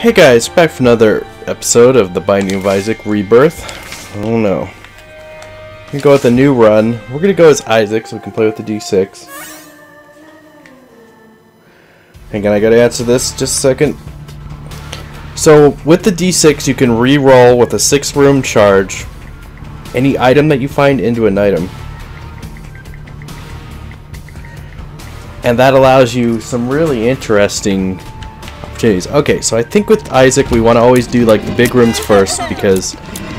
Hey guys, back for another episode of The Binding of Isaac Rebirth. Oh no. We're gonna go with a new run. We're gonna go as Isaac so we can play with the D6. Hang on, I gotta answer this just a second. So, with the D6 you can re-roll with a 6-room charge any item that you find into an item. And that allows you some really interesting opportunities. Okay, so I think with Isaac we want to always do like the big rooms first because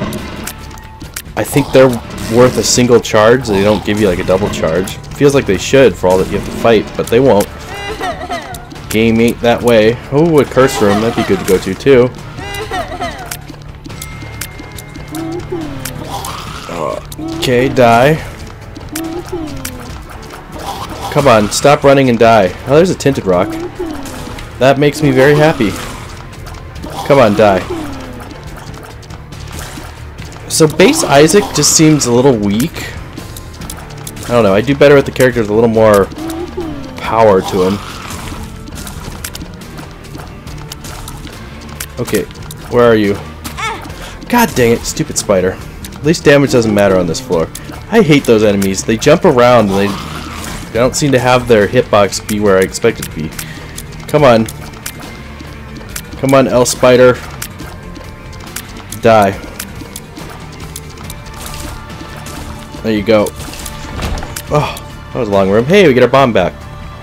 I think they're worth a single charge. They don't give you like a double charge. Feels like they should for all that you have to fight, but they won't. Game ain't that way. Oh, a curse room. That'd be good to go to too. Okay, die. Come on, stop running and die. Oh, there's a tinted rock. That makes me very happy. Come on, die. So base Isaac just seems a little weak. I don't know, I do better with the character with a little more power to him. Okay, where are you? God dang it, stupid spider. At least damage doesn't matter on this floor. I hate those enemies. They jump around and they don't seem to have their hitbox be where I expect it to be. Come on. Come on, L Spider. Die. There you go. Oh, that was a long room. Hey, we get our bomb back.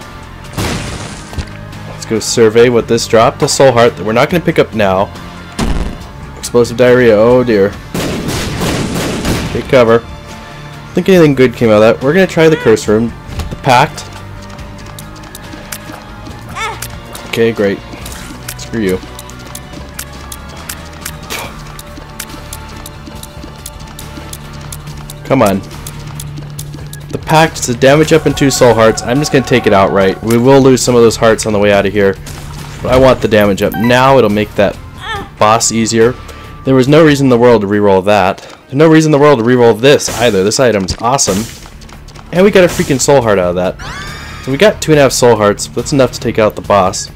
Let's go survey what this dropped. A soul heart that we're not going to pick up now. Explosive diarrhea. Oh dear. Take cover. I don't think anything good came out of that. We're going to try the curse room. The pact. Okay, great. Screw you. Come on. The pact is the damage up in 2 soul hearts. I'm just going to take it outright. We will lose some of those hearts on the way out of here. But I want the damage up. Now it'll make that boss easier. There was no reason in the world to reroll that. There's no reason in the world to reroll this either. This item's awesome. And we got a freaking soul heart out of that. So we got 2.5 soul hearts. That's enough to take out the boss.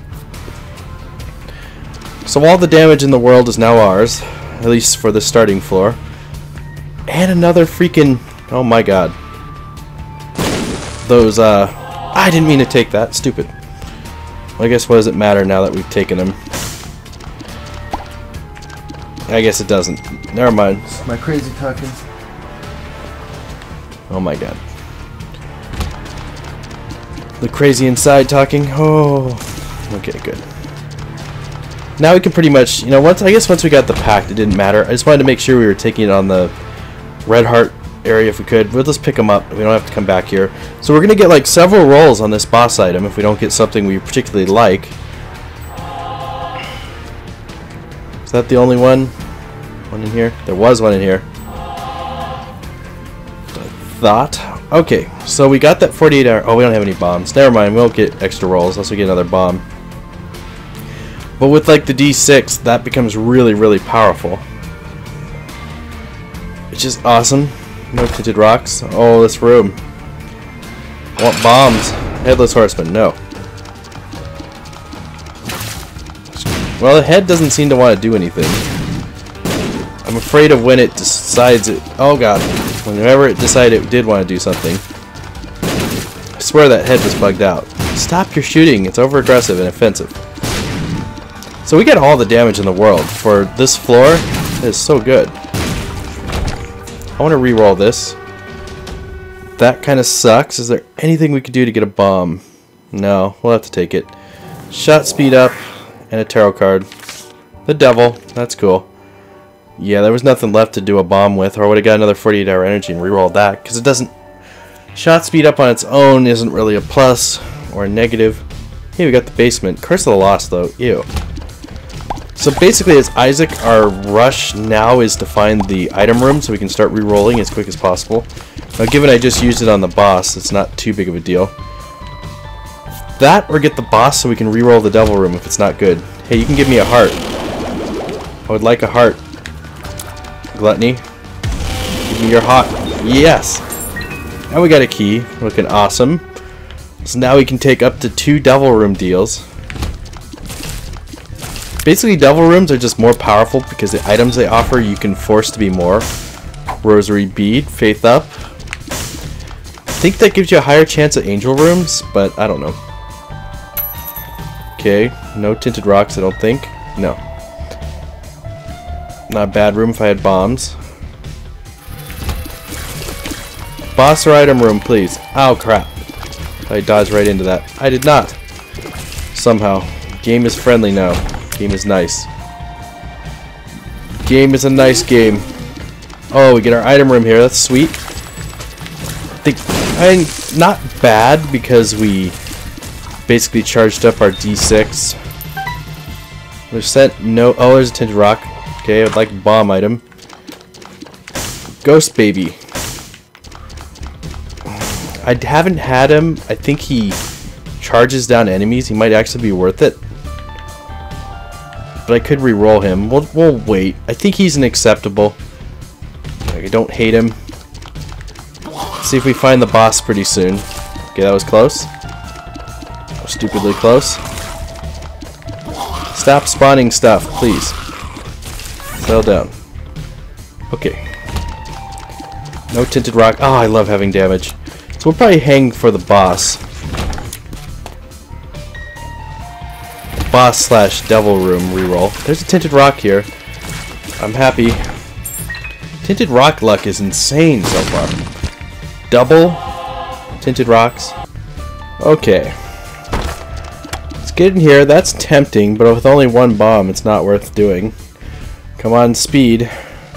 So all the damage in the world is now ours. At least for the starting floor. And another freaking... Oh my god. Those, I didn't mean to take that. Stupid. Well, I guess what does it matter now that we've taken them? I guess it doesn't. Never mind. My crazy talking. Oh my god. The crazy inside talking. Oh. Okay, good. Now we can pretty much, you know, I guess once we got the pact, it didn't matter. I just wanted to make sure we were taking it on the red heart area if we could. We'll just pick them up. We don't have to come back here. So we're going to get like several rolls on this boss item if we don't get something we particularly like. Is that the only one? One in here? There was one in here. Thought. Okay, so we got that 48 hour. Oh, we don't have any bombs. Never mind. We'll get extra rolls unless we get another bomb. But with like the D6, that becomes really, really powerful. Which is awesome. No tinted rocks. Oh, this room. I want bombs. Headless horseman. No. Well, the head doesn't seem to want to do anything. I'm afraid of when it decides it... Oh god. Whenever it decided it did want to do something. I swear that head was bugged out. Stop your shooting. It's over aggressive and offensive. So we get all the damage in the world. For this floor, it is so good. I want to re-roll this. That kind of sucks. Is there anything we could do to get a bomb? No, we'll have to take it. Shot speed up and a tarot card. The devil. That's cool. Yeah, there was nothing left to do a bomb with, or I would have got another 48 hour energy and re-rolled that, because it doesn't... Shot speed up on its own isn't really a plus or a negative. Hey, we got the basement. Curse of the Lost, though. Ew. So basically, as Isaac, our rush now is to find the item room so we can start re-rolling as quick as possible. Now, given I just used it on the boss, it's not too big of a deal. That, or get the boss so we can re-roll the devil room if it's not good. Hey, you can give me a heart. I would like a heart. Gluttony. Give me your heart. Yes! Now we got a key. Looking awesome. So now we can take up to 2 devil room deals. Basically, devil rooms are just more powerful because the items they offer you can force to be more. Rosary bead, faith up. I think that gives you a higher chance at angel rooms, but I don't know. Okay, no tinted rocks, I don't think. No. Not a bad room if I had bombs. Boss or item room, please. Oh, crap. I dodged right into that. I did not. Somehow. Game is friendly now. Game is nice. Game is a nice game. Oh, we get our item room here. That's sweet. I mean, not bad because we basically charged up our D6. There's sent no. Oh, there's a tinted rock. Okay, I'd like a bomb item. Ghost baby. I haven't had him. I think he charges down enemies. He might actually be worth it. But I could re-roll him. We'll wait. I think he's an acceptable. I don't hate him. See if we find the boss pretty soon. Okay, that was close. Stupidly close. Stop spawning stuff, please. Settle down. Okay. No tinted rock. Oh, I love having damage. So we'll probably hang for the boss. Boss slash devil room reroll. There's a tinted rock here. I'm happy. Tinted rock luck is insane so far. Double tinted rocks. Okay. Let's get in here. That's tempting, but with only one bomb, it's not worth doing. Come on, speed.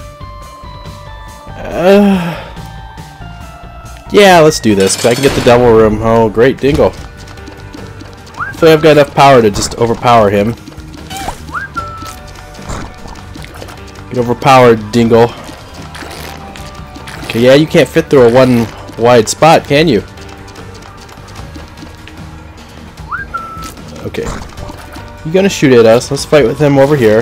Yeah, let's do this, because I can get the devil room. Oh, great, Dingle. Hopefully I've got enough power to just overpower him. Get overpowered, Dingle. Okay, yeah, you can't fit through a one wide spot, can you? Okay. You're gonna shoot at us. Let's fight with him over here.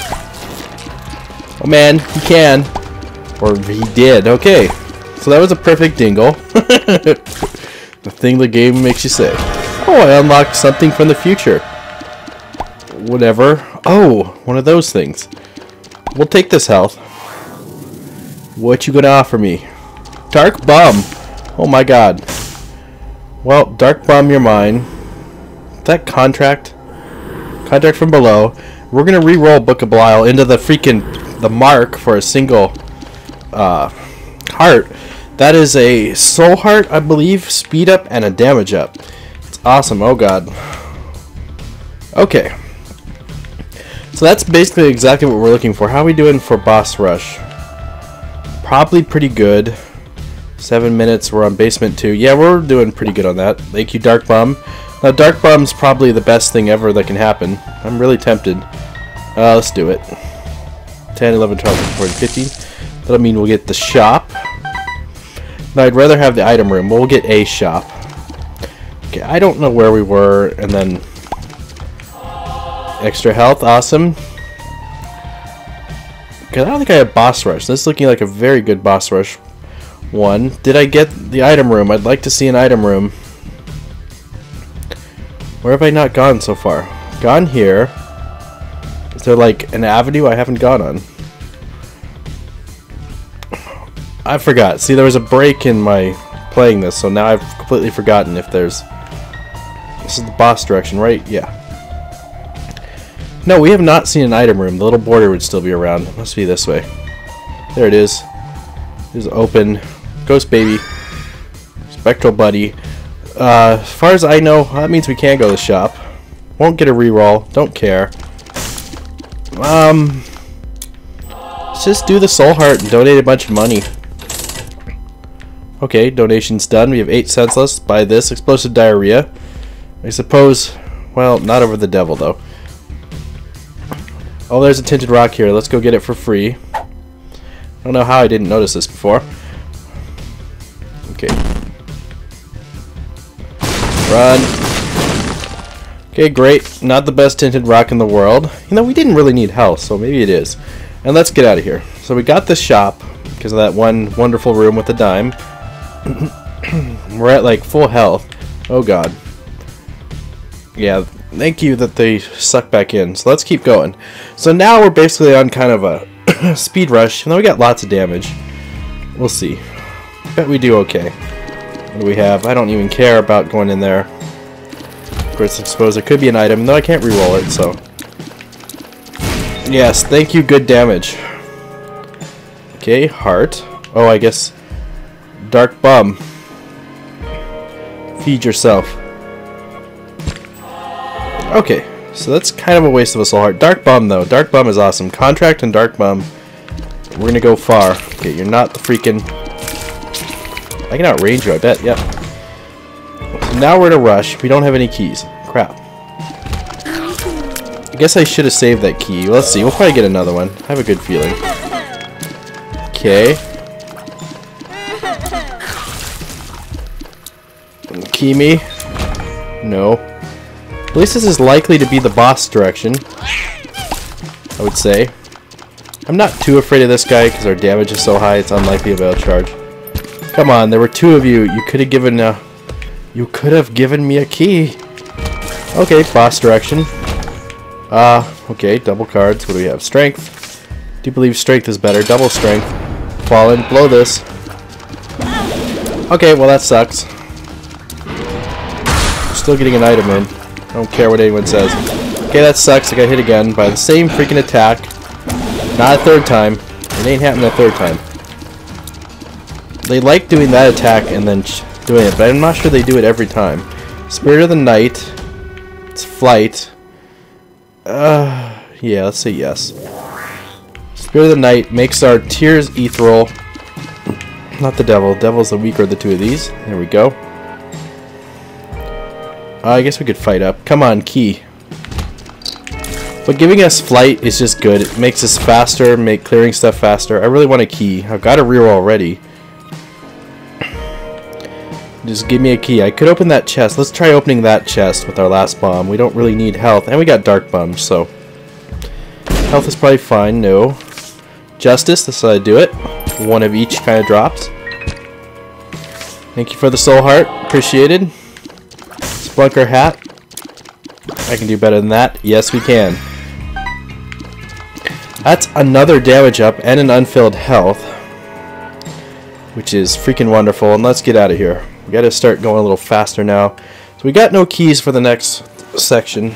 Oh man, he can. Or he did. Okay. So that was a perfect Dingle. The thing the game makes you say. Oh, I unlocked something from the future. Whatever. Oh, one of those things. We'll take this health. What you gonna offer me? Dark Bum. Oh my god. Well, Dark Bum, you're mine. That contract. Contract from below. We're gonna re-roll Book of Belial into the mark for a single heart. That is a soul heart, I believe, speed up, and a damage up. It's awesome. Oh god. Okay. So that's basically exactly what we're looking for. How are we doing for boss rush? Probably pretty good. 7 minutes. We're on basement 2. Yeah, we're doing pretty good on that. Thank you, Dark Bum. Now, Dark Bum's probably the best thing ever that can happen. I'm really tempted. Let's do it. 10, 11, 12, 14, 15. That'll mean we'll get the shop. Now, I'd rather have the item room. We'll get a shop. Okay, I don't know where we were, and then extra health, awesome. Okay, I don't think I have boss rush. This is looking like a very good boss rush one. Did I get the item room? I'd like to see an item room. Where have I not gone so far? Gone here. Is there like an avenue I haven't gone on? I forgot. See, there was a break in my playing this, so now I've completely forgotten if there's... This is the boss direction, right? Yeah. No, we have not seen an item room. The little border would still be around. It must be this way. There it is. It is open. Ghost baby. Spectral buddy. As far as I know, that means we can't go to the shop. Won't get a reroll. Don't care. Let's just do the soul heart and donate a bunch of money. Okay, donation's done. We have 8 cents. Let's buy this. Explosive diarrhea. I suppose... Well, not over the devil, though. Oh, there's a tinted rock here. Let's go get it for free. I don't know how I didn't notice this before. Okay. Run. Okay, great. Not the best tinted rock in the world. You know, we didn't really need health, so maybe it is. And let's get out of here. So we got this shop because of that one wonderful room with the dime. We're at like full health. Oh god. Yeah, Thank you that they suck back in. So let's keep going. So now we're basically on kind of a speed rush. And then we got lots of damage. We'll see. Bet we do okay. What do we have? I don't even care about going in there. Of course, I suppose there could be an item, though I can't re-roll it, so... Yes, thank you, good damage. Okay, heart. Oh, I guess... Dark Bum. Feed yourself. Okay, so that's kind of a waste of a soul heart. Dark Bum, though. Dark Bum is awesome. Contract and Dark Bum. We're gonna go far. Okay, you're not the freaking... I can outrange you, I bet. Yep. So now we're in a rush. We don't have any keys. Crap. I guess I should have saved that key. Let's see. We'll probably get another one. I have a good feeling. Okay. Key me? No. At least this is likely to be the boss direction, I would say. I'm not too afraid of this guy because our damage is so high it's unlikely to be able to charge. Come on, there were two of you. You could have given me a key. Okay, boss direction. Okay, double cards. What do we have? Strength. Do you believe strength is better? Double strength. Fallen. Blow this. Okay, well that sucks. Still getting an item in. I don't care what anyone says. Okay, that sucks. I got hit again by the same freaking attack. Not a third time. It ain't happening a third time. They like doing that attack and then doing it, but I'm not sure they do it every time. Spirit of the Night. It's flight. Yeah, let's say yes. Spirit of the Night makes our tears ethereal. Not the devil. Devil's the weaker of the two of these. There we go. I guess we could fight up. Come on, key. But giving us flight is just good. It makes us faster, make clearing stuff faster. I really want a key. I've got a reroll already. Just give me a key. I could open that chest. Let's try opening that chest with our last bomb. We don't really need health. And we got dark bums, so... Health is probably fine. No. Justice. That's how I do it. One of each kind of drops. Thank you for the soul heart. Appreciated. Splunker hat. I can do better than that. Yes, we can. That's another damage up and an unfilled health. Which is freaking wonderful. And let's get out of here. We gotta start going a little faster now. So we got no keys for the next section.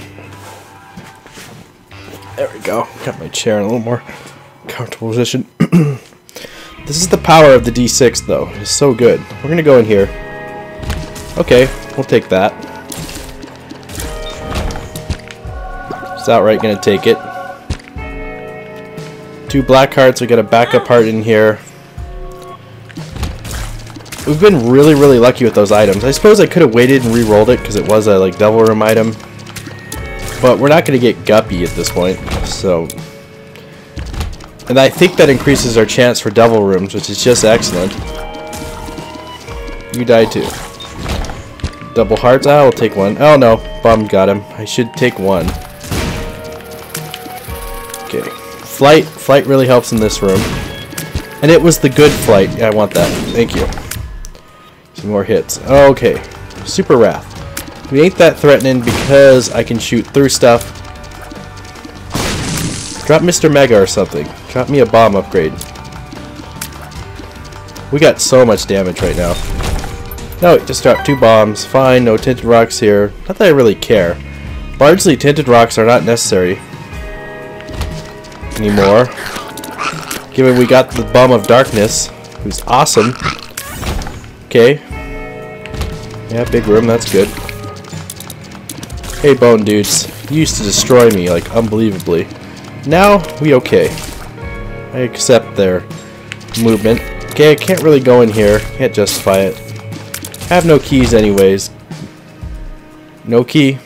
There we go. Got my chair in a little more comfortable position. This is the power of the D6 though. It's so good. We're gonna go in here. Okay, we'll take that. Just outright gonna take it. 2 black hearts. We got a backup heart in here. We've been really, really lucky with those items. I suppose I could have waited and re-rolled it because it was a like devil room item. But we're not going to get guppy at this point. So, and I think that increases our chance for devil rooms, which is just excellent. You die too. Double hearts. I'll take one. Oh no, bum got him. I should take one. Okay, flight. Flight really helps in this room, and it was the good flight. Yeah, I want that. Thank you. Some more hits. Okay. Super Wrath. We ain't that threatening because I can shoot through stuff. Drop Mr. Mega or something. Drop me a bomb upgrade. We got so much damage right now. No, just dropped 2 bombs. Fine, no tinted rocks here. Not that I really care. Largely, tinted rocks are not necessary anymore. Given we got the Bum of Darkness, who's awesome. Okay. Yeah, big room, that's good. Hey, bone dudes. You used to destroy me, like, unbelievably. Now, we okay. I accept their movement. Okay, I can't really go in here. Can't justify it. I have no keys anyways. No key.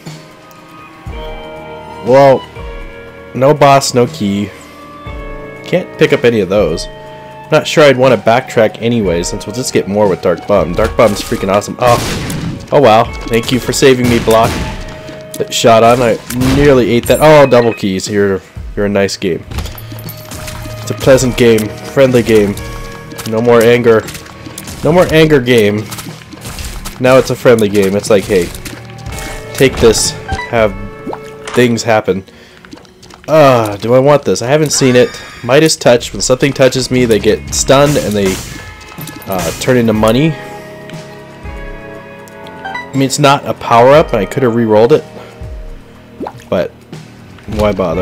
Well, no boss, no key. Can't pick up any of those. Not sure I'd want to backtrack anyway, since we'll just get more with Dark Bum. Dark Bum's freaking awesome. Oh wow. Thank you for saving me, Block. That shot on. I nearly ate that. Oh, double keys. You're a nice game. It's a pleasant game. Friendly game. No more anger. No more anger game. Now it's a friendly game. It's like, hey, take this. Have things happen. Do I want this? I haven't seen it. Midas Touch. When something touches me, they get stunned and they turn into money. I mean, it's not a power-up, and I could have re-rolled it. But why bother?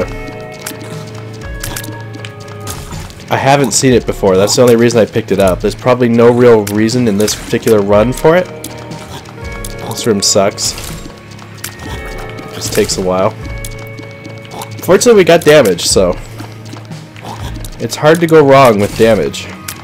I haven't seen it before. That's the only reason I picked it up. There's probably no real reason in this particular run for it. This room sucks. It just takes a while. Fortunately, we got damage, so it's hard to go wrong with damage.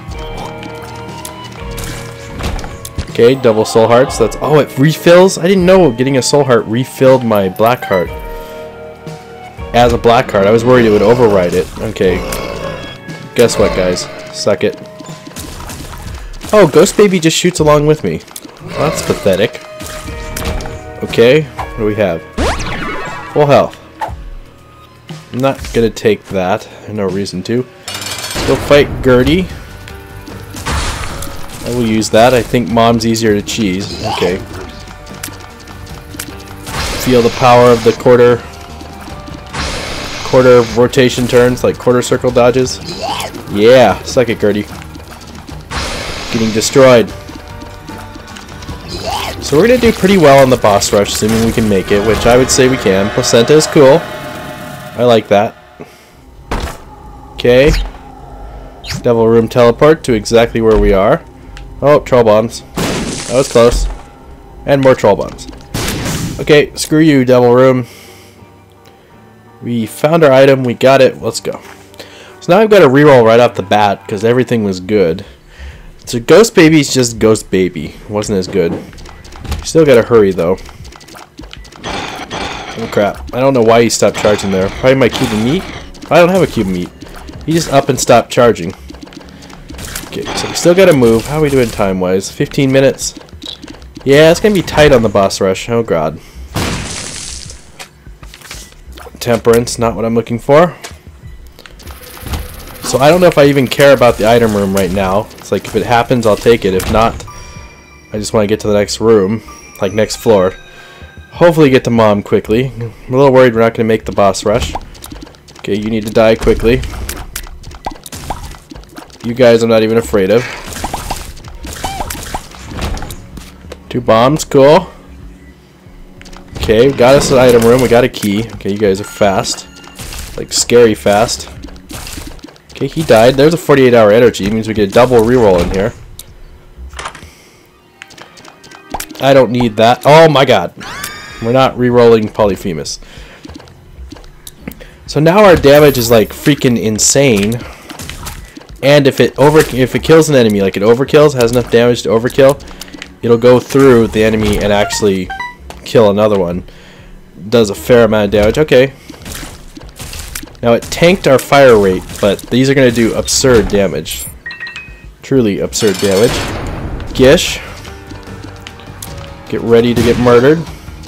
Okay, double soul hearts. That's it refills. I didn't know getting a soul heart refilled my black heart as a black heart. I was worried it would override it. Okay, guess what, guys? Suck it. Oh, Ghost Baby just shoots along with me. Well, that's pathetic. Okay, what do we have? Full health. I'm not gonna take that. No reason to. Let's go fight Gertie. I will use that. I think Mom's easier to cheese. Okay. Feel the power of the quarter rotation turns, like quarter circle dodges. Yeah, suck it, Gertie. Getting destroyed. So we're gonna do pretty well on the boss rush, assuming we can make it, which I would say we can. Placenta is cool. I like that. Okay. Devil Room teleport to exactly where we are. Oh, troll bombs. That was close. And more troll bombs. Okay, screw you, Devil Room. We found our item. We got it. Let's go. So now I've got to reroll right off the bat because everything was good. So Ghost Baby's just Ghost Baby. Wasn't as good. Still got to hurry though. Oh crap. I don't know why he stopped charging there. Probably my cube of meat? I don't have a cube of meat. He just up and stopped charging. Okay, so we still gotta move. How are we doing time-wise? 15 minutes? Yeah, it's gonna be tight on the boss rush. Oh god. Temperance, not what I'm looking for. So I don't know if I even care about the item room right now. It's like if it happens, I'll take it. If not, I just want to get to the next room, like next floor. Hopefully get to Mom quickly. I'm a little worried we're not going to make the boss rush. Okay, you need to die quickly. You guys I'm not even afraid of. 2 bombs, cool. Okay, we got us an item room, we got a key. Okay, you guys are fast. Like, scary fast. Okay, he died. There's a 48-hour energy. It means we get a double reroll in here. I don't need that. Oh my god. We're not re-rolling Polyphemus. So now our damage is like freaking insane. And if it kills an enemy, like it overkills, has enough damage to overkill, it'll go through the enemy and actually kill another one. Does a fair amount of damage. Okay. Now it tanked our fire rate, but these are going to do absurd damage. Truly absurd damage. Gish. Get ready to get murdered.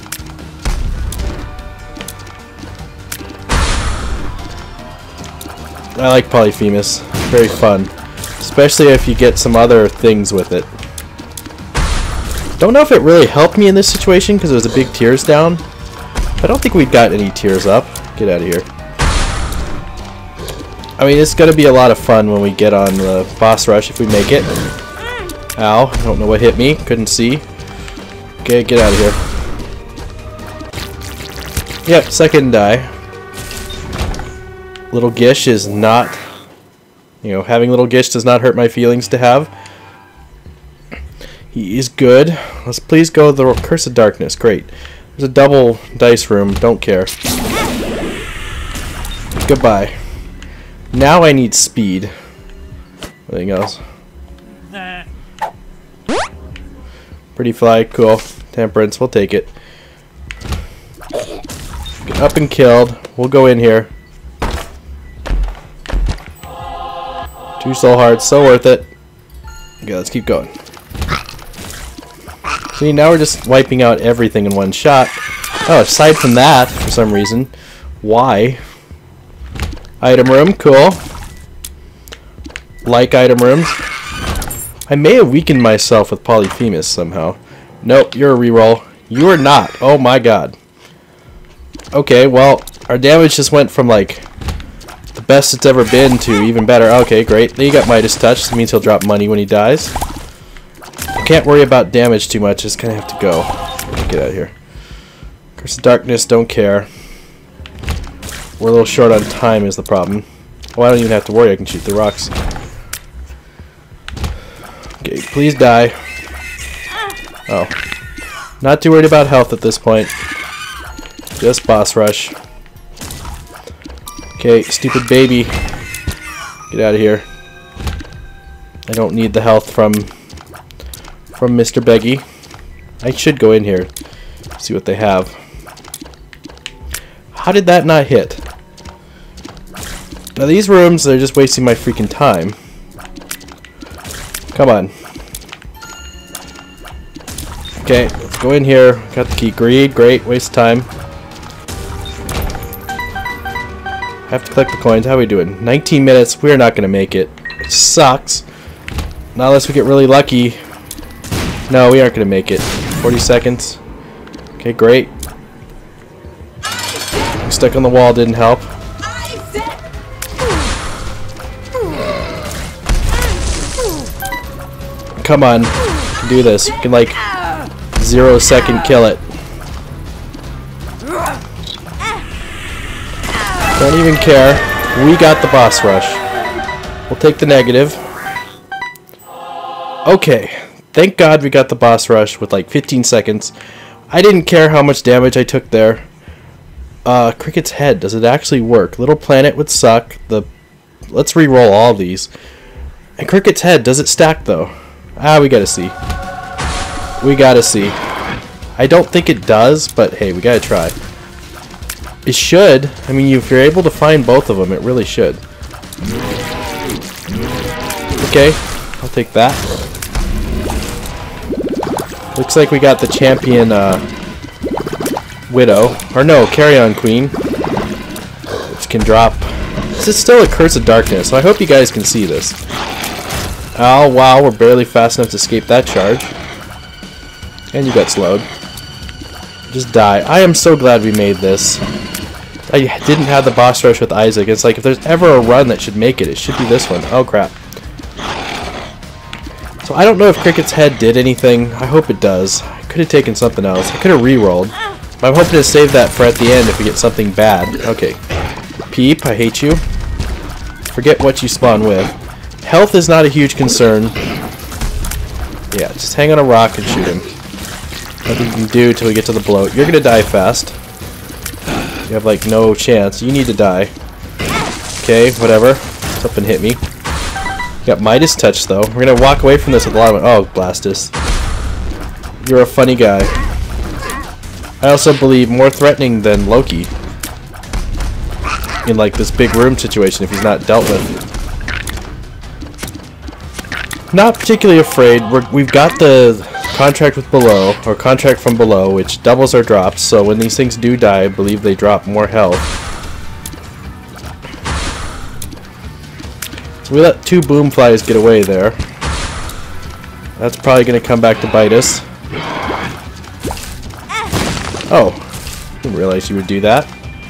I like Polyphemus. Very fun. Especially if you get some other things with it. Don't know if it really helped me in this situation because it was a big tears down. I don't think we've got any tears up. Get out of here. I mean, it's going to be a lot of fun when we get on the boss rush if we make it. Ow. I don't know what hit me. Couldn't see. Okay, get out of here. Yep, second die. Little Gish is not... You know, having Little Gish does not hurt my feelings to have. He is good. Let's please go the Curse of Darkness. Great. There's a double dice room. Don't care. Goodbye. Now I need speed. Anything else? Pretty fly. Cool. Temperance. We'll take it. Get up and killed. We'll go in here. 2 soul hearts. So worth it. Okay, let's keep going. See, now we're just wiping out everything in one shot. Oh, aside from that, for some reason. Why? Item room, cool. Like item rooms. I may have weakened myself with Polyphemus somehow. Nope, you're a reroll. You are not. Oh my god. Okay, well, our damage just went from like the best it's ever been to even better. Okay, great. Then you got Midas Touch. That means he'll drop money when he dies. I can't worry about damage too much. Just kind of have to go. Get out of here. Curse of Darkness, don't care. We're a little short on time is the problem. Oh, I don't even have to worry. I can shoot the rocks. Okay, please die. Oh. Not too worried about health at this point. Just boss rush. Okay, stupid baby. Get out of here. I don't need the health from Mr. Beggy. I should go in here. See what they have. How did that not hit? Now these rooms, they're just wasting my freaking time. Come on. Okay, let's go in here. Got the key. Great. Waste of time. Have to collect the coins. How are we doing? 19 minutes. We're not going to make it. It sucks. Not unless we get really lucky. No, we aren't going to make it. 40 seconds. Okay, great. Stuck on the wall didn't help. Come on. We can do this. We can like 0-second kill it. Don't even care. We got the boss rush. We'll take the negative. Okay. Thank God we got the boss rush with like 15 seconds. I didn't care how much damage I took there. Cricket's Head. Does it actually work? Little Planet would suck. Let's re-roll all of these. And Cricket's Head, does it stack though? We gotta see. We gotta see. I don't think it does, but hey, we gotta try. It should. I mean, if you're able to find both of them, it really should. Okay, I'll take that. Looks like we got the champion Widow. Or no, Carry-On Queen. Which can drop. This is still a Curse of Darkness, so I hope you guys can see this. Oh, wow, we're barely fast enough to escape that charge. And you got slowed. Just die. I am so glad we made this. I didn't have the boss rush with Isaac. It's like if there's ever a run that should make it, it should be this one. Oh, crap. So I don't know if Cricket's Head did anything. I hope it does. I could have taken something else. I could have re-rolled. But I'm hoping to save that for at the end if we get something bad. Okay. Peep, I hate you. Forget what you spawn with. Health is not a huge concern. Yeah, just hang on a rock and shoot him. Nothing you can do till we get to the bloat. You're gonna die fast. You have like no chance. You need to die. Okay, whatever. Something hit me. You got Midas Touch though. We're gonna walk away from this with a lot of... Oh, Blastus. You're a funny guy. I also believe more threatening than Loki. In like this big room situation if he's not dealt with. Not particularly afraid. We've got the contract with below, or contract from below, which doubles our drops, so when these things do die, I believe they drop more health. So we let 2 boom flies get away there. That's probably going to come back to bite us. Oh, didn't realize you would do that.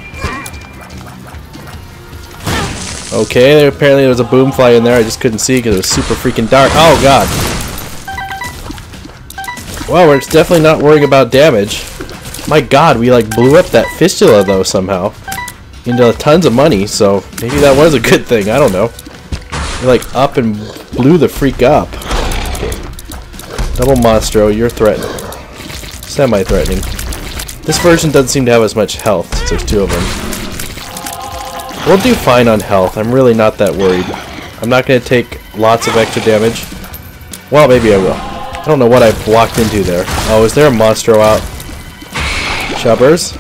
Okay, apparently there was a boom fly in there. I just couldn't see because it was super freaking dark. Oh god. Well, we're definitely not worrying about damage. My god, we like blew up that fistula though somehow. Into tons of money, so maybe that was a good thing. I don't know. We like up and blew the freak up. Okay. Double Monstro, you're threatening. Semi-threatening. This version doesn't seem to have as much health since there's 2 of them. We'll do fine on health. I'm really not that worried. I'm not going to take lots of extra damage. Well, maybe I will. I don't know what I walked into there. Oh, is there a Monstro out? Chubbers.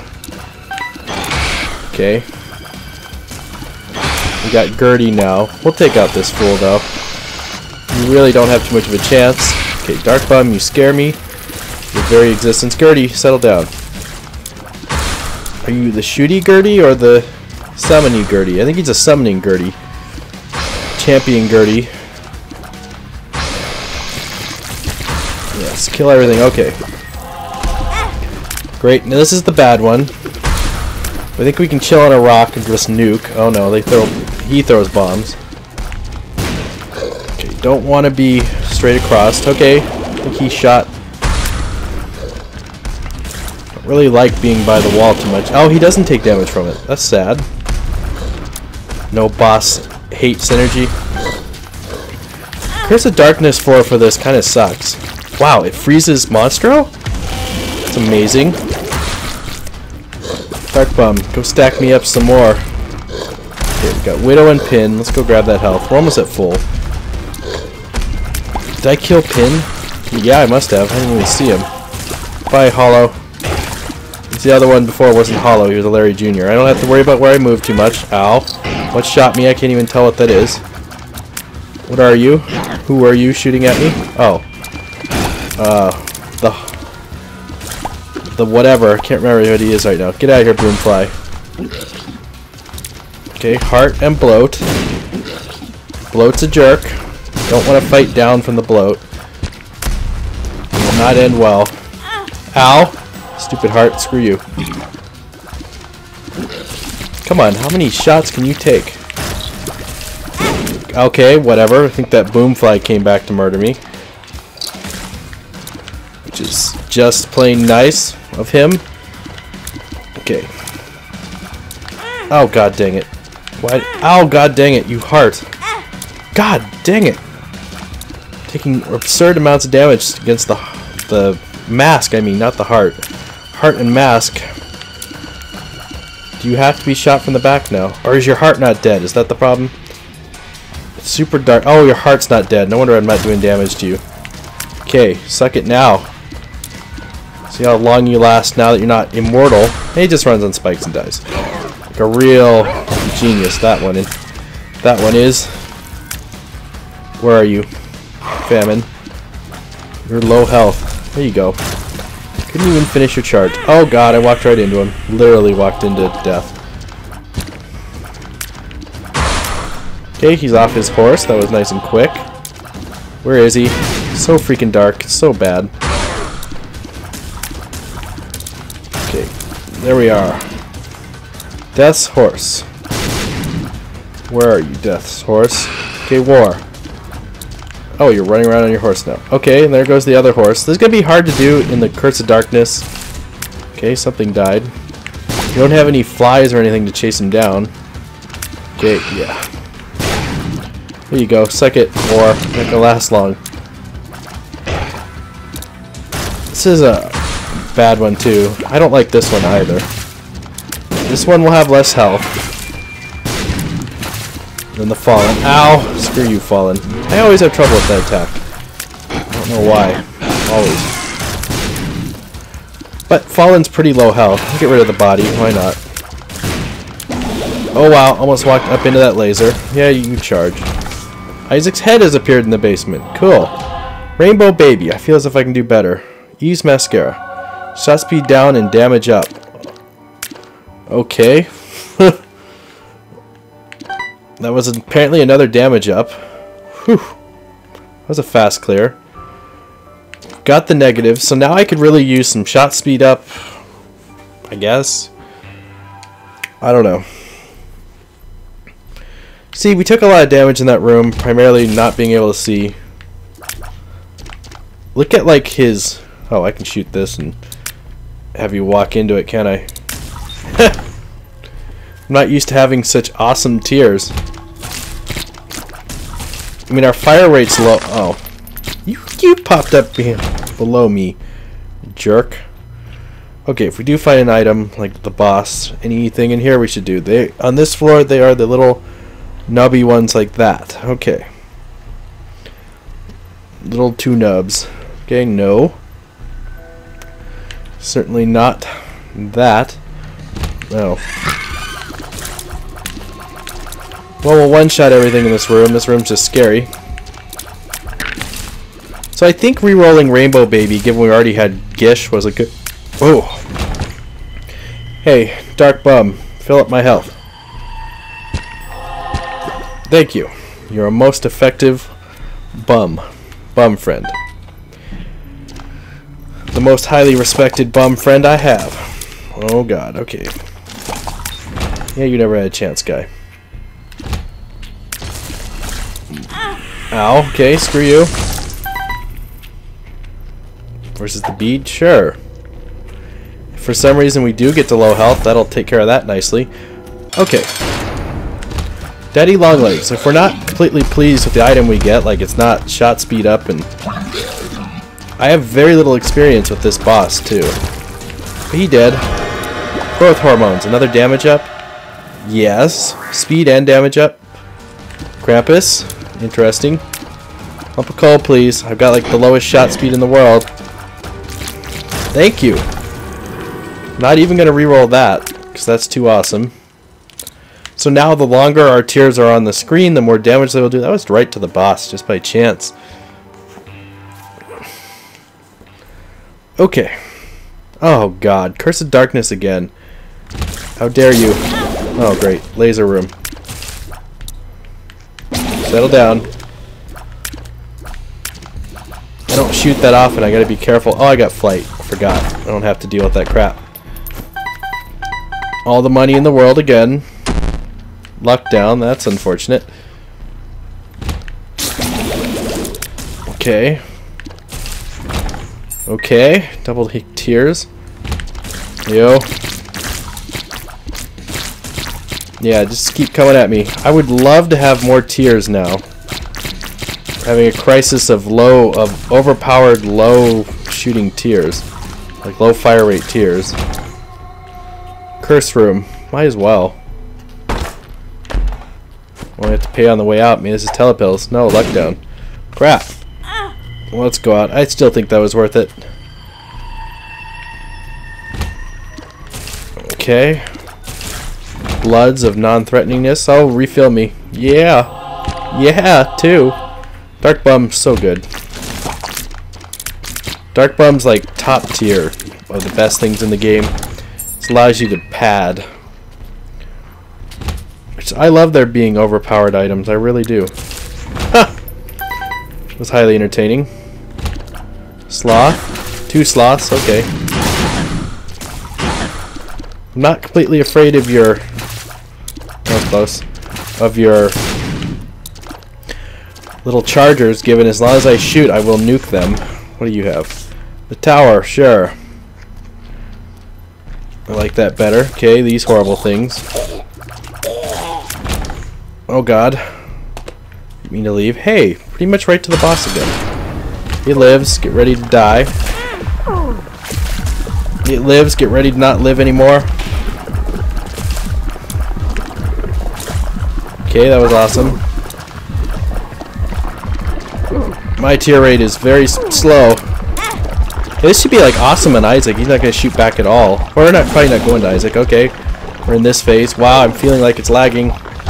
Okay. We got Gertie now. We'll take out this fool, though. You really don't have too much of a chance. Okay, Dark Bum, you scare me. Your very existence. Gertie, settle down. Are you the shooty Gertie or the summoning Gertie? I think he's a summoning Gertie. Champion Gertie. Yes, kill everything. Okay. Great. Now this is the bad one. I think we can chill on a rock and just nuke. Oh no, he throws bombs. Okay, don't want to be straight across. Okay, I think he shot. Don't really like being by the wall too much. Oh, he doesn't take damage from it. That's sad. No boss hate synergy. Curse of Darkness floor for this kind of sucks. Wow, it freezes Monstro? That's amazing. Dark Bum, go stack me up some more. Okay, we got Widow and Pin. Let's go grab that health. We're almost at full. Did I kill Pin? Yeah, I must have. I didn't even see him. Bye, Hollow. The other one before wasn't Hollow. He was a Larry Jr. I don't have to worry about where I move too much. Ow. What shot me? I can't even tell what that is. What are you? Who are you shooting at me? Oh. The whatever. I can't remember what he is right now. Get out of here, Boomfly. Okay, Heart and Bloat. Bloat's a jerk. Don't want to fight down from the Bloat. It will not end well. Ow! Stupid Heart, screw you. Come on, how many shots can you take? Okay, whatever. I think that Boomfly came back to murder me. Which is just plain nice of him. Okay. Oh, god dang it. What? Oh, god dang it, you Heart. God dang it. Taking absurd amounts of damage against the mask, I mean, not the Heart. Heart and mask. Do you have to be shot from the back now? Or is your Heart not dead? Is that the problem? It's super dark. Oh, your Heart's not dead. No wonder I'm not doing damage to you. Okay, suck it now. See how long you last now that you're not immortal. And he just runs on spikes and dies. Like a real genius, that one is. That one is. Where are you? Famine. You're low health. There you go. Couldn't even finish your charge. Oh god, I walked right into him. Literally walked into death. Okay, he's off his horse. That was nice and quick. Where is he? So freaking dark. So bad. Okay, there we are. Death's horse. Where are you, Death's horse? Okay, War. Oh, you're running around on your horse now. Okay, and there goes the other horse. This is going to be hard to do in the Curse of Darkness. Okay, something died. You don't have any flies or anything to chase him down. Okay, yeah. There you go. Suck it, War. Not gonna last long. This is a bad one, too. I don't like this one either. This one will have less health than the Fallen. Ow! Screw you, Fallen. I always have trouble with that attack. I don't know why. Always. But Fallen's pretty low health. I'll get rid of the body. Why not? Oh wow, almost walked up into that laser. Yeah, you can charge. Isaac's head has appeared in the basement. Cool. Rainbow Baby. I feel as if I can do better. Use Mascara. Shot speed down and damage up. Okay. That was apparently another damage up. Whew. That was a fast clear. Got the negative, so now I could really use some shot speed up, I guess. I don't know. See, we took a lot of damage in that room, primarily not being able to see. Look at like his... Oh, I can shoot this and have you walk into it, can't I? I'm not used to having such awesome tiers. I mean, our fire rate's low. Oh. You popped up below me, jerk. Okay, if we do find an item, like the boss, anything in here we should do. On this floor, they are the little nubby ones like that. Okay. Little two nubs. Okay, no. Certainly not that. No. Well, we'll one-shot everything in this room. This room's just scary. So I think re-rolling Rainbow Baby, given we already had Gish, was a good... Oh! Hey, Dark Bum, fill up my health. Thank you. You're a most effective bum friend. The most highly respected bum friend I have. Oh god, okay. Yeah, you never had a chance, guy. Ow, okay, screw you. Versus the bead? Sure. If for some reason we do get to low health, that'll take care of that nicely. Okay. Daddy Longlegs. If we're not completely pleased with the item we get, like it's not shot speed up, and I have very little experience with this boss too. But he did. Growth hormones. Another damage up? Yes. Speed and damage up. Krampus. Interesting. Lump of coal, please. I've got like the lowest shot speed in the world. Thank you. Not even going to reroll that, because that's too awesome. So now the longer our tears are on the screen, the more damage they will do. That was right to the boss, just by chance. Okay. Oh god. Curse of Darkness again. How dare you. Oh great. Laser room. Settle down. I don't shoot that often. I gotta be careful. Oh, I got flight. I forgot. I don't have to deal with that crap. All the money in the world again. Luck down. That's unfortunate. Okay. Okay. Double tears. Yo. Yeah, just keep coming at me. I would love to have more tears now. Having a crisis of overpowered low shooting tears. Like low fire rate tears. Curse room. Might as well. Only have to pay on the way out. I mean, this is telepills. No, luck down. Crap. Well, let's go out. I still think that was worth it. Okay. Bloods of non-threateningness. Oh, refill me. Yeah. Yeah, too. Dark Bum's so good. Dark Bum's like top tier of the best things in the game. It allows you to pad. Which I love there being overpowered items. I really do. Ha! It was highly entertaining. Sloth. 2 sloths. Okay. I'm not completely afraid of your... That was close. Of your... little chargers, given as long as I shoot, I will nuke them. What do you have? The tower, sure. I like that better. Okay, these horrible things. Oh god. Didn't mean to leave. Hey, pretty much right to the boss again. He lives, get ready to die. He lives, get ready to not live anymore. Okay, that was awesome. My tear rate is very slow. This should be like awesome on Isaac. He's not going to shoot back at all. Or not, probably not going to Isaac. Okay. We're in this phase. Wow, I'm feeling like it's lagging.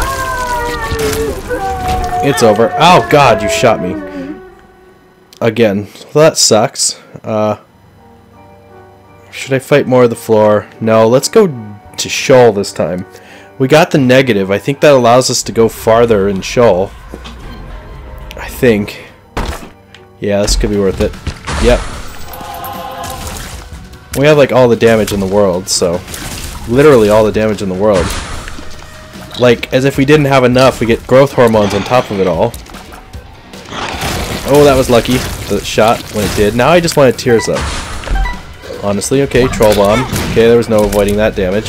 It's over. Oh god, you shot me. Again. Well, that sucks. Should I fight more of the floor? No, let's go to Shoal this time. We got the negative. I think that allows us to go farther in Shoal. I think. Yeah, this could be worth it. Yep. We have like all the damage in the world, so literally all the damage in the world. Like, as if we didn't have enough, we get growth hormones on top of it all. Oh, that was lucky, the shot when it did. Now I just want to tears up. Honestly, okay, troll bomb. Okay, there was no avoiding that damage.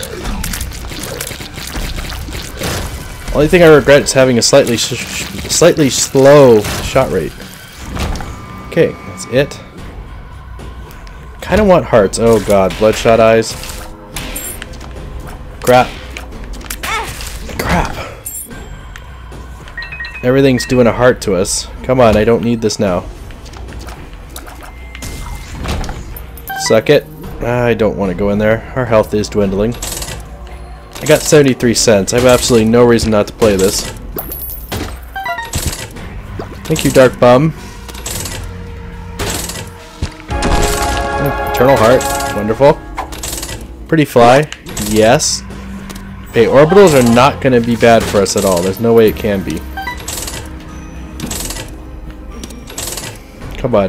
Only thing I regret is having a slightly slow shot rate. Okay, that's it. Kind of want hearts. Oh god, bloodshot eyes. Crap. Crap. Everything's doing a heart to us. Come on, I don't need this now. Suck it. I don't want to go in there. Our health is dwindling. I got 73 cents. I have absolutely no reason not to play this. Thank you, Dark Bum. Eternal Heart. Wonderful. Pretty Fly. Yes. Hey, orbitals are not going to be bad for us at all. There's no way it can be. Come on.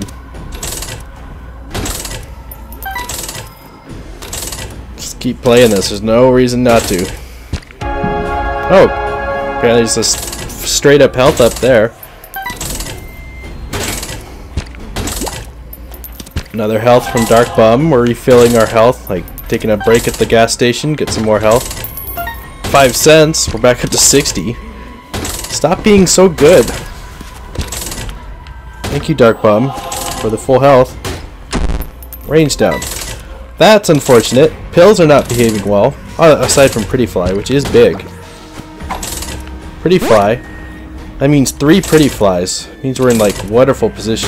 Just keep playing this. There's no reason not to. Oh, apparently there's a straight up health up there. Another health from Dark Bum. We're refilling our health, like taking a break at the gas station, get some more health. 5 cents. We're back up to 60. Stop being so good. Thank you, Dark Bum, for the full health. Range down. That's unfortunate. Pills are not behaving well, aside from Pretty Fly, which is big. Pretty Fly. That means 3 Pretty Flies. It means we're in like wonderful position.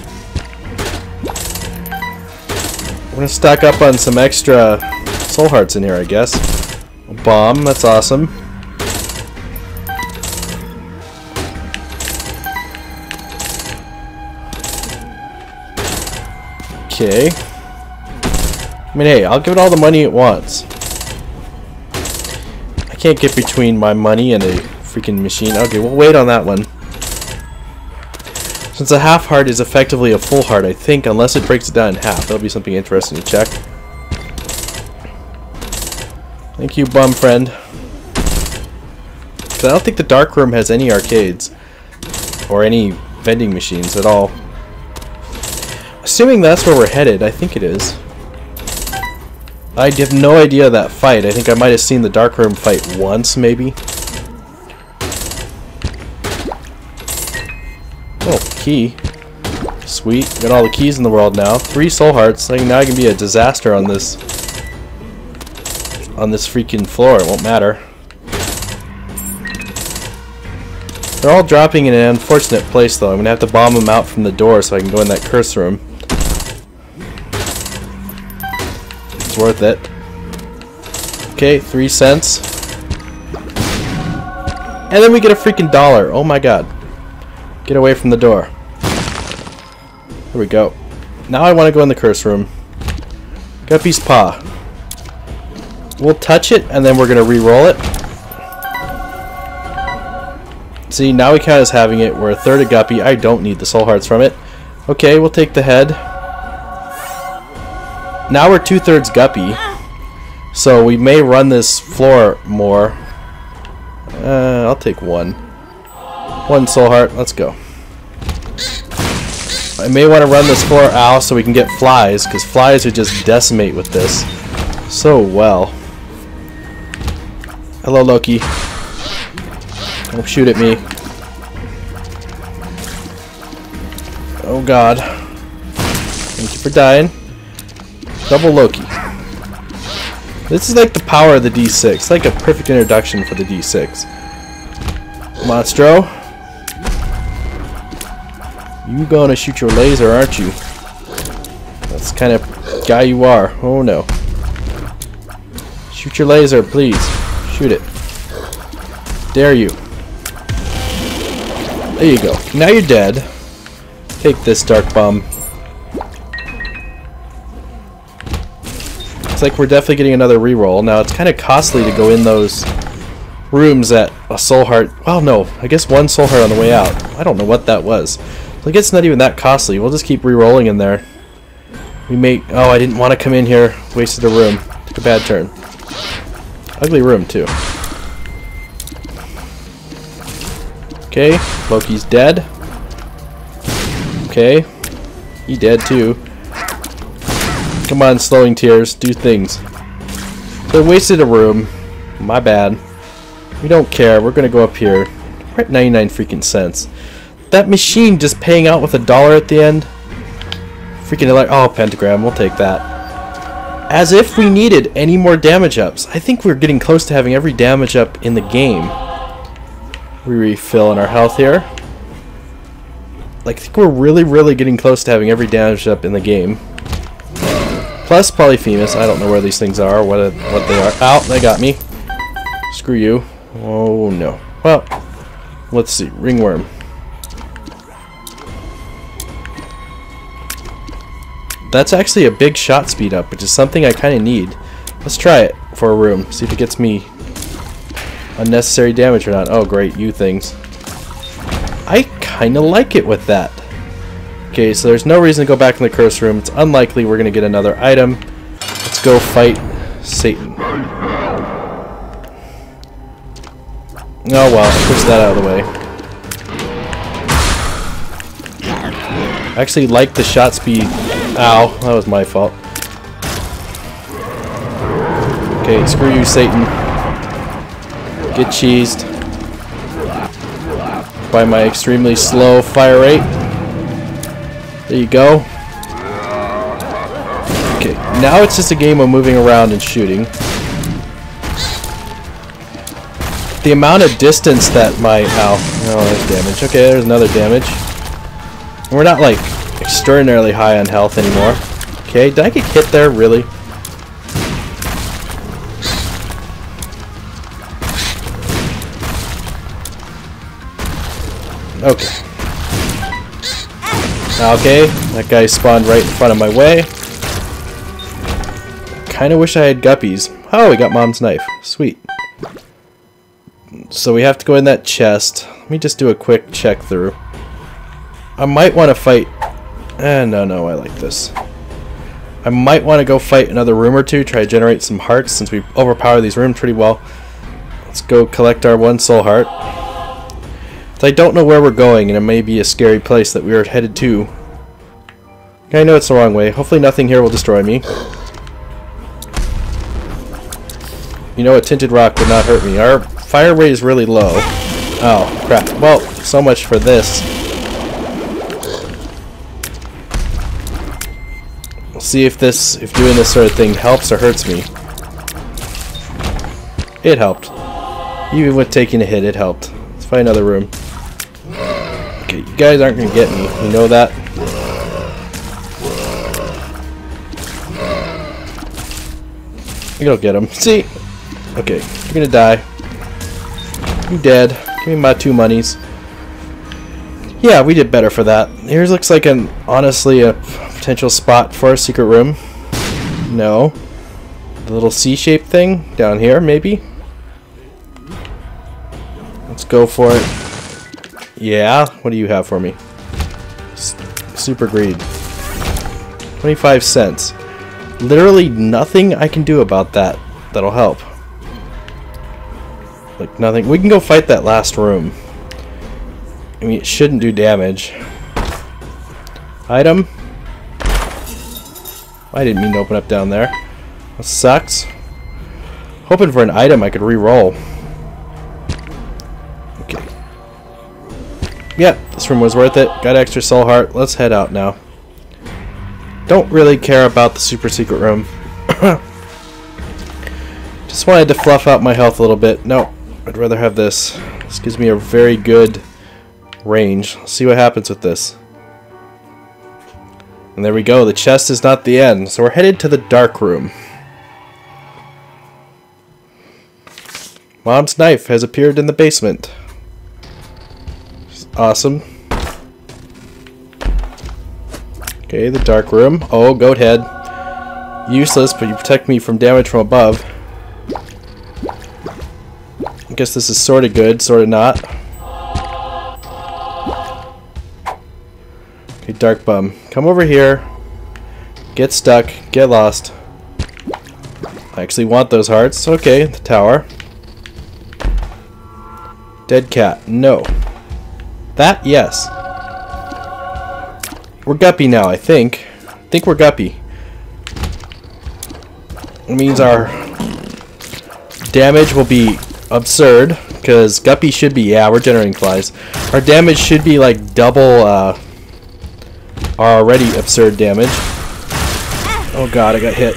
We're gonna stock up on some extra soul hearts in here, I guess. A bomb, that's awesome. Okay. I mean, hey, I'll give it all the money it wants. I can't get between my money and a freaking machine. Okay, we'll wait on that one. Since a half heart is effectively a full heart, I think, unless it breaks it down in half. That'll be something interesting to check. Thank you, bum friend. I don't think the dark room has any arcades or any vending machines at all. Assuming that's where we're headed, I think it is. I have no idea that fight. I think I might have seen the dark room fight once, maybe. Oh, key. Sweet. Got all the keys in the world now. 3 soul hearts. Now I can be a disaster on this freaking floor. It won't matter. They're all dropping in an unfortunate place, though. I'm going to have to bomb them out from the door so I can go in that curse room. It's worth it. Okay, 3 cents. And then we get a freaking $1. Oh my god. Get away from the door. Here we go. Now I want to go in the curse room. Guppy's paw. We'll touch it and then we're going to re-roll it. See, now we count as having it. We're a third of Guppy. I don't need the soul hearts from it. Okay, we'll take the head. Now we're 2/3 Guppy. So we may run this floor more. I'll take 1. 1 soul heart. Let's go. I may want to run this floor out so we can get flies, because flies would just decimate with this so well. Hello, Loki. Don't shoot at me. Oh god. Thank you for dying. Double Loki. This is like the power of the D6. It's like a perfect introduction for the D6. Monstro. You gonna shoot your laser, aren't you? That's the kind of guy you are. Oh no. Shoot your laser, please. Shoot it. Dare you. There you go. Now you're dead. Take this, Dark Bum. It's like we're definitely getting another reroll. Now, it's kind of costly to go in those rooms at a soul heart. Well, no. I guess 1 soul heart on the way out. I don't know what that was. I guess it's not even that costly. We'll just keep re-rolling in there. We may... Oh, I didn't want to come in here. Wasted a room. Took a bad turn. Ugly room, too. Okay. Loki's dead. Okay. He dead, too. Come on, Slowing Tears. Do things. So I wasted a room. My bad. We don't care. We're going to go up here. We're at 99 freaking cents. That machine just paying out with $1 at the end. Freaking oh, pentagram. We'll take that. As if we needed any more damage ups. I think we're getting close to having every damage up in the game. We refill in our health here. Like, I think we're really getting close to having every damage up in the game. Plus Polyphemus. I don't know where these things are or what they are. Ow, they got me. Screw you. Oh no. Well, let's see. Ringworm. That's actually a big shot speed up, which is something I kind of need. Let's try it for a room. See if it gets me unnecessary damage or not. Oh great, you things. I kind of like it with that. Okay, so there's no reason to go back in the curse room. It's unlikely we're going to get another item. Let's go fight Satan. Oh well, push that out of the way. I actually like the shot speed. Ow, that was my fault. Okay, screw you, Satan. Get cheesed by my extremely slow fire rate. There you go. Okay, now it's just a game of moving around and shooting. The amount of distance that my... Ow. Oh, there's damage. Okay, there's another damage. We're not, like, extraordinarily high on health anymore. Okay, did I get hit there? Really? Okay. Okay, that guy spawned right in front of my way. Kinda wish I had guppies. Oh, we got Mom's knife. Sweet. So we have to go in that chest. Let me just do a quick check through. I might want to fight... no, I like this. I might want to go fight another room or two, try to generate some hearts since we overpower these rooms pretty well. Let's go collect our one soul heart. I don't know where we're going, and it may be a scary place that we are headed to. I know it's the wrong way. Hopefully nothing here will destroy me. You know, a tinted rock would not hurt me. Our fire rate is really low. Oh, crap. Well, so much for this. We'll see if doing this sort of thing helps or hurts me. It helped. Even with taking a hit, it helped. Let's find another room. Okay, you guys aren't going to get me. You know that? You'll get him. See? Okay, you're going to die. You dead. Give me my 2 monies. Yeah, we did better for that. Here's looks like honestly a potential spot for a secret room. No. The little C-shaped thing down here, maybe? Let's go for it. Yeah, what do you have for me? Super greed. 25 cents. Literally nothing I can do about that that'll help. Like nothing. We can go fight that last room. I mean, it shouldn't do damage. Item. I didn't mean to open up down there. That sucks. Hoping for an item I could re-roll. Okay. Yep, this room was worth it. Got extra soul heart. Let's head out now. Don't really care about the super secret room. Just wanted to fluff out my health a little bit. No, I'd rather have this. This gives me a very good range. Let's see what happens with this. And there we go. The chest is not the end. So we're headed to the dark room. Mom's knife has appeared in the basement. Awesome. Okay, the dark room. Oh, goat head. Useless, but you protect me from damage from above. I guess this is sort of good, sort of not. Okay, dark bum. Come over here. Get stuck. Get lost. I actually want those hearts. Okay, the tower. Dead cat. No. That, yes. We're guppy now, I think. I think we're guppy. It means our damage will be absurd, because guppy should be, yeah, we're generating flies. Our damage should be like double our already absurd damage. Oh god, I got hit.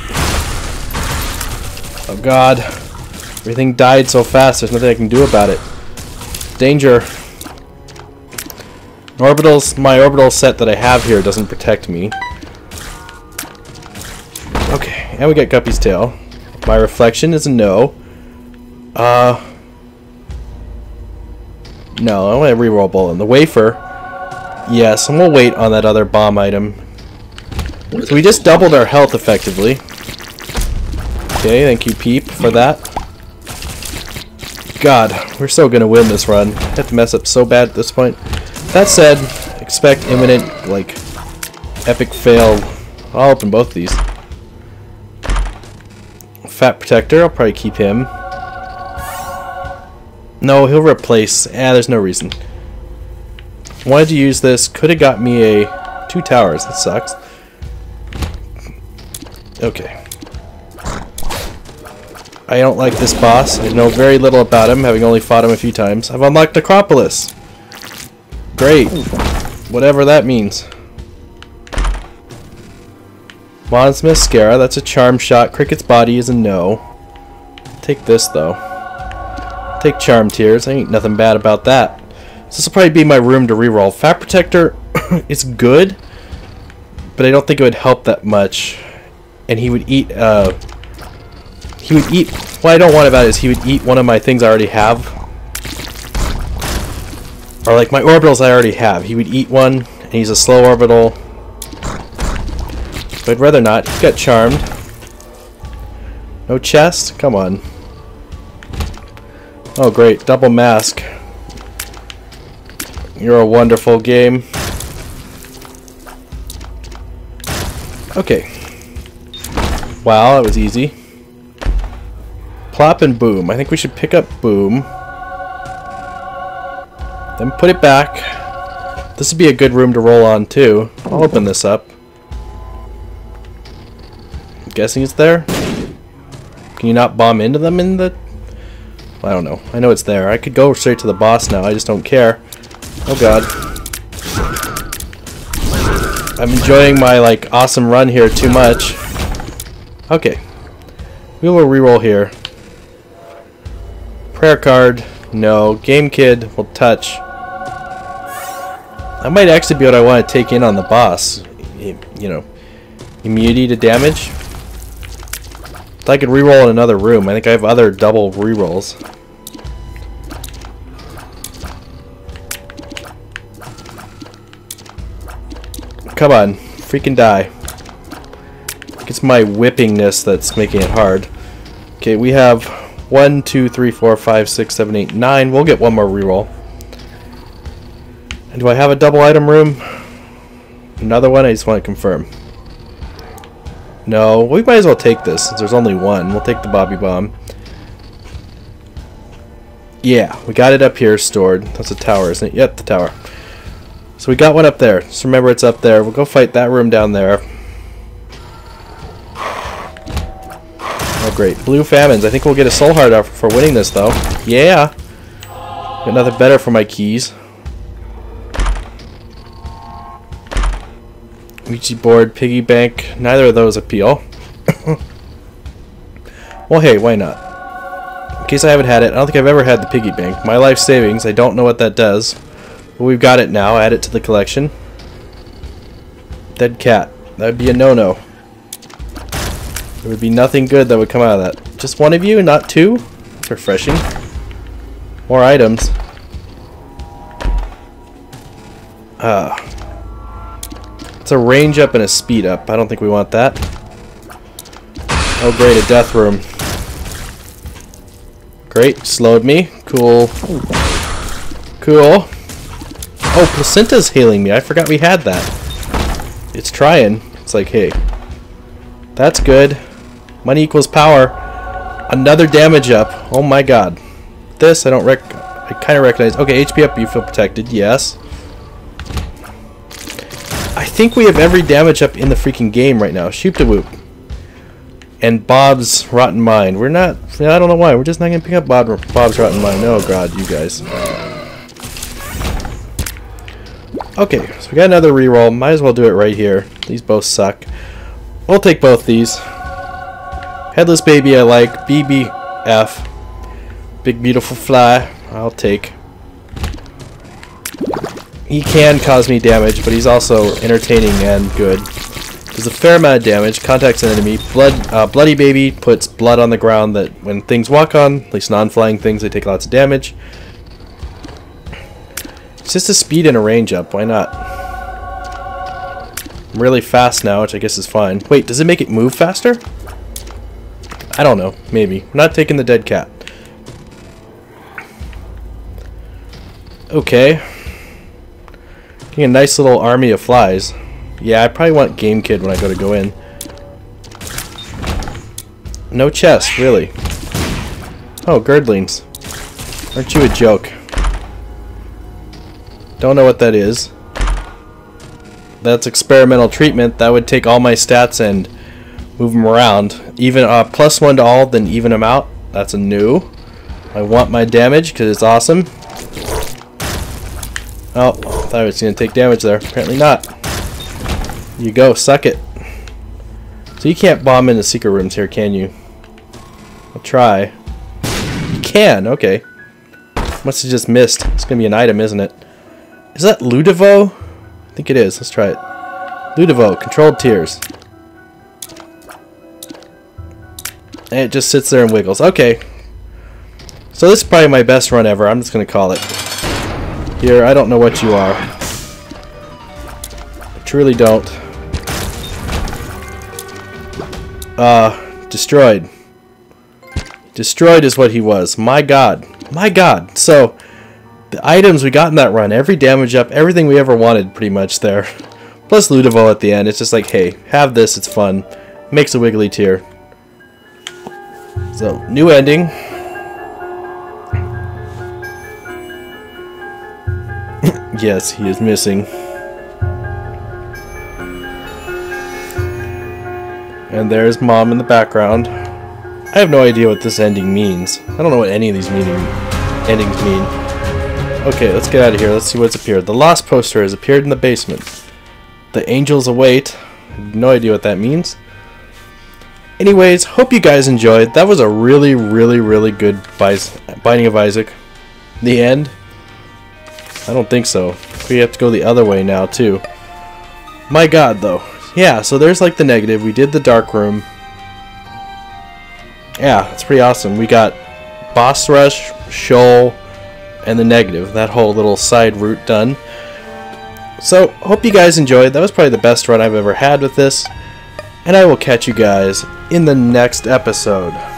Oh god. Everything died so fast, there's nothing I can do about it. Danger. My orbital set that I have here doesn't protect me. Okay, and we got Guppy's tail. My reflection is a no. No, I want to reroll bullet. The wafer. Yes, and we'll wait on that other bomb item. So we just doubled our health effectively. Okay, thank you, Peep, for that. God, we're so gonna win this run. I have to mess up so bad at this point. That said, expect imminent, like, epic fail. I'll open both these. Fat Protector, I'll probably keep him. No, he'll replace. There's no reason. Wanted to use this. Could have got me a 2 towers. That sucks. Okay. I don't like this boss. I know very little about him, having only fought him a few times. I've unlocked Acropolis. Great. Whatever that means. Mon's Mascara. That's a charm shot. Cricket's body is a no. Take this, though. Take Charm Tears. Ain't nothing bad about that. So this will probably be my room to reroll. Fat Protector is good, but I don't think it would help that much. And he would eat, what I don't want about it is he would eat one of my things I already have. Or like my orbitals I already have. He would eat one, and he's a slow orbital. But I'd rather not. He got charmed. No chest? Come on. Oh great, double mask. You're a wonderful game. Okay. Wow, that was easy. Plop and Boom. I think we should pick up Boom. Then put it back. This would be a good room to roll on too. I'll open this up. I'm guessing it's there. Can you not bomb into them in the... I don't know. I know it's there. I could go straight to the boss now. I just don't care. Oh god. I'm enjoying my like awesome run here too much. Okay. We will reroll here. Prayer card. No. Game Kid will touch. That might actually be what I want to take in on the boss. You know. Immunity to damage. If I could reroll in another room. I think I have other double rerolls. Come on. Freaking die. It's my whippingness that's making it hard. Okay, we have 1, 2, 3, 4, 5, 6, 7, 8, 9. We'll get one more reroll. And do I have a double item room? Another one? I just want to confirm. No, we might as well take this since there's only one. We'll take the Bobby Bomb. Yeah, we got it up here stored. That's a tower, isn't it? Yep, the tower. So we got one up there. Just remember it's up there. We'll go fight that room down there. Oh great. Blue Famines. I think we'll get a soul heart out for winning this though. Yeah! Got nothing better for my keys. Ouija board, piggy bank. Neither of those appeal. Well hey, why not? In case I haven't had it, I don't think I've ever had the piggy bank. My life savings, I don't know what that does. But we've got it now. Add it to the collection. Dead cat. That would be a no-no. There would be nothing good that would come out of that. Just one of you, not two? That's refreshing. More items. It's a range up and a speed up. I don't think we want that. Oh great, a death room. Great, slowed me. Cool. Cool. Oh, Placenta's healing me. I forgot we had that. It's trying. It's like, hey. That's good. Money equals power. Another damage up. Oh my god. This, I kind of recognize. Okay, HP up, you feel protected. Yes. I think we have every damage up in the freaking game right now. Shoop-da-whoop. And Bob's Rotten Mind. We're not... I don't know why. We're just not going to pick up Bob's Rotten Mind. Oh god, you guys. Okay, so we got another reroll. Might as well do it right here. These both suck. We'll take both these. Headless Baby I like. BBF. Big Beautiful Fly. I'll take. He can cause me damage, but he's also entertaining and good. Does a fair amount of damage. Contacts an enemy. Bloody Baby puts blood on the ground that when things walk on, at least non-flying things, they take lots of damage. It's just a speed and a range up. Why not? I'm really fast now, which I guess is fine. Wait, does it make it move faster? I don't know. Maybe. I'm not taking the dead cat. Okay. Getting a nice little army of flies. Yeah, I probably want Game Kid when I go in. No chest, really. Oh, Girdlings. Aren't you a joke? Don't know what that is. That's experimental treatment. That would take all my stats and move them around. Even +1 to all, then even them out. That's a new. I want my damage because it's awesome. Oh, I thought I was going to take damage there. Apparently not. You go, suck it. So you can't bomb into secret rooms here, can you? I'll try. You can, okay. Must have just missed. It's going to be an item, isn't it? Is that Ludovo? I think it is. Let's try it. Ludovo, controlled tears. And it just sits there and wiggles. Okay. So this is probably my best run ever. I'm just going to call it. Here, I don't know what you are. I truly don't. Destroyed. Destroyed is what he was. My god. My god. So, the items we got in that run, every damage up, everything we ever wanted pretty much there. Plus Ludovo at the end. It's just like, hey, have this, it's fun. Makes a wiggly tear. So, new ending. Yes, he is missing. And there's Mom in the background. I have no idea what this ending means. I don't know what any of these endings mean. Okay, let's get out of here. Let's see what's appeared. The Lost poster has appeared in the basement. The angels await. No idea what that means. Anyways, hope you guys enjoyed. That was a really, really, really good Binding of Isaac. The end? I don't think so. We have to go the other way now, too. My god, though. Yeah, so there's like the negative. We did the dark room. Yeah, it's pretty awesome. We got boss rush, shoal, and the negative. That whole little side route done. So, hope you guys enjoyed. That was probably the best run I've ever had with this. And I will catch you guys in the next episode.